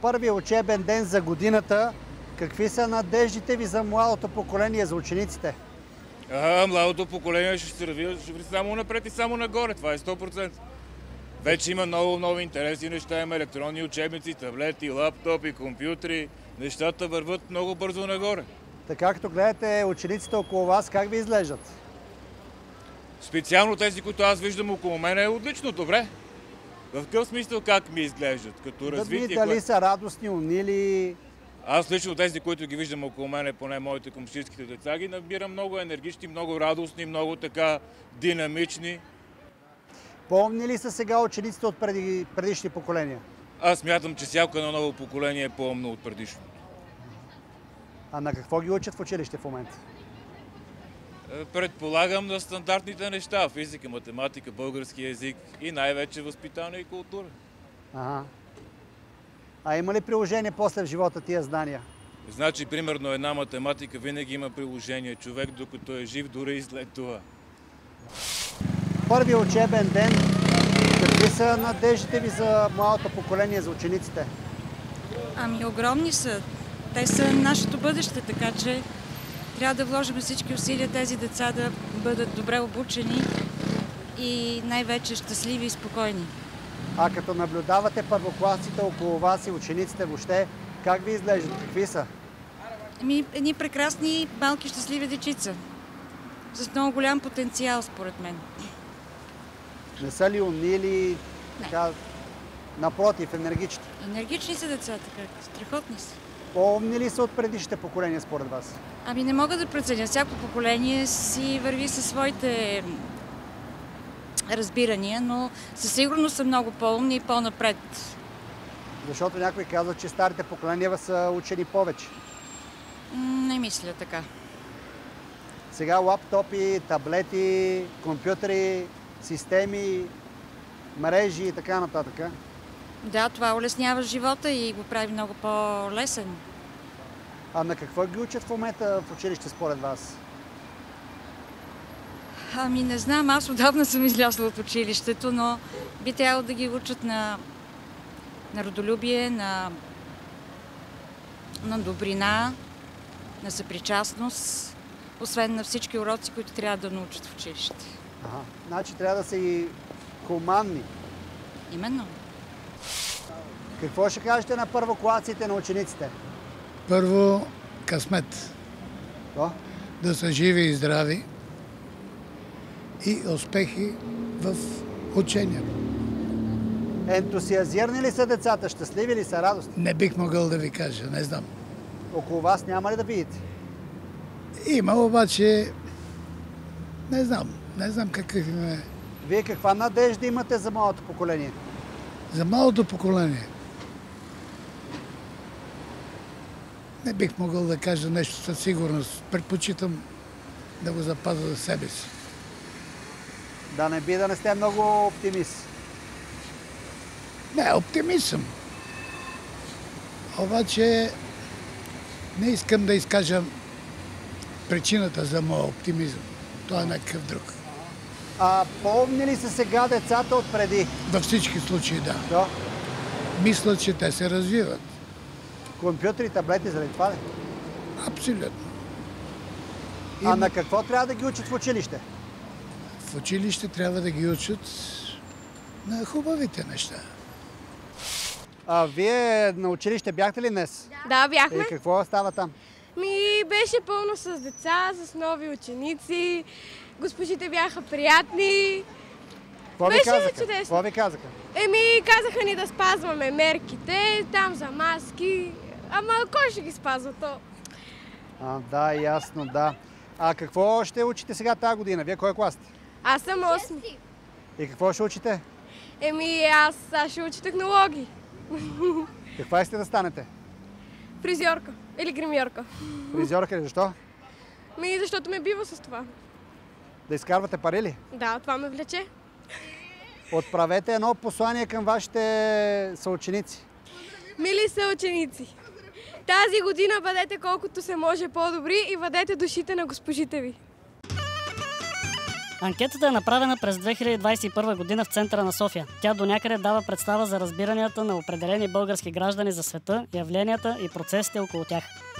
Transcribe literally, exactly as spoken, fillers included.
първия учебен ден за годината. Какви са надеждите ви за младото поколение, за учениците? А, младото поколение ще се развива само напред и само нагоре. Това е сто процента. Вече има много, много интересни неща. Има електронни учебници, таблети, лаптопи, компютри. Нещата върват много бързо нагоре. Така като гледате учениците около вас, как ви изглеждат? Специално тези, които аз виждам около мен, е отлично, добре. В какъв смисъл как ми изглеждат? Като развитие? Да, дали са радостни, унили? Аз лично тези, които ги виждам около мене, поне моите комшийските деца, ги набирам много енергични, много радостни, много така динамични. Помни ли са сега учениците от преди, предишни поколения? Аз смятам, че всяко едно ново поколение е по-умно от предишното. А на какво ги учат в училище в момента? Предполагам на стандартните неща. Физика, математика, български език и най-вече възпитание и култура. Ага. А има ли приложение после в живота тия знания? Значи, примерно, една математика винаги има приложение. Човек, докато е жив, дори и след това. Първи учебен ден. Какви са надеждите ви за младото поколение, за учениците? Ами, огромни са. Те са нашето бъдеще, така че трябва да вложим всички усилия тези деца да бъдат добре обучени и най-вече щастливи и спокойни. А като наблюдавате първокласците около вас и учениците въобще, как ви изглеждат? Какви са? Ами, едни прекрасни, малки, щастливи дечица. С много голям потенциал, според мен. Не са ли унили? Така, напротив, енергични? Енергични са децата, как? Страхотни са. По-умни ли са от предишните поколения, според вас? Ами не мога да преценя. Всяко поколение си върви със своите разбирания, но със сигурност са много по-умни и по-напред. Защото някой казва, че старите поколения са учени повече. Не мисля така. Сега лаптопи, таблети, компютри, системи, мрежи и така нататък. Да, това улеснява живота и го прави много по-лесен. А на какво ги учат в момента в училище според вас? Ами не знам, аз отдавна съм излязла от училището, но би трябвало да ги учат на, на родолюбие, на, на добрина, на съпричастност, освен на всички уроци, които трябва да научат в училище. Ага. Значи трябва да са и хуманни. Именно. Какво ще кажете на първокласите, на учениците? Първо, късмет. То? Да са живи и здрави и успехи в учението. Ентусиазирани ли са децата? Щастливи ли са? Радостни? Не бих могъл да ви кажа, не знам. Около вас няма ли да видите? Има, обаче не знам. Не знам какъв е. Вие каква надежда имате за младото поколение? За малото поколение не бих могъл да кажа нещо със сигурност. Предпочитам да го запазя за себе си. Да не би да не сте много оптимист. Не, оптимист съм. Обаче не искам да изкажа причината за моя оптимизъм. Това е някакъв друг. А помни ли са сега децата от преди? Във всички случаи, да. Да. Мисля, че те се развиват. Компютри, таблети, заради това ли? Абсолютно. А Има... на какво трябва да ги учат в училище? В училище трябва да ги учат на хубавите неща. А вие на училище бяхте ли днес? Да, бяхме. И какво става там? Ми беше пълно с деца, с нови ученици. Госпожите бяха приятни. Какво ви Беше казаха? чудесно. Какво ви казаха? Еми, казаха ни да спазваме мерките, там за маски. Ама кой ще ги спазва то? А, да, ясно, да. А какво ще учите сега тази година? Вие кой клас сте? Аз съм осми. И какво ще учите? Еми, аз, аз ще уча технологии. Каква искате да станете? Фризьорка или гримьорка. Фризьорка ли? Защо? Ми, защото ме бива с това. Да изкарвате пари ли? Да, това ме влече. Отправете едно послание към вашите съученици. Мили съученици, тази година бъдете колкото се може по-добри и въдете душите на госпожите ви. Анкетата е направена през две хиляди двадесет и първа година в центъра на София. Тя донякъде дава представа за разбиранията на определени български граждани за света, явленията и процесите около тях.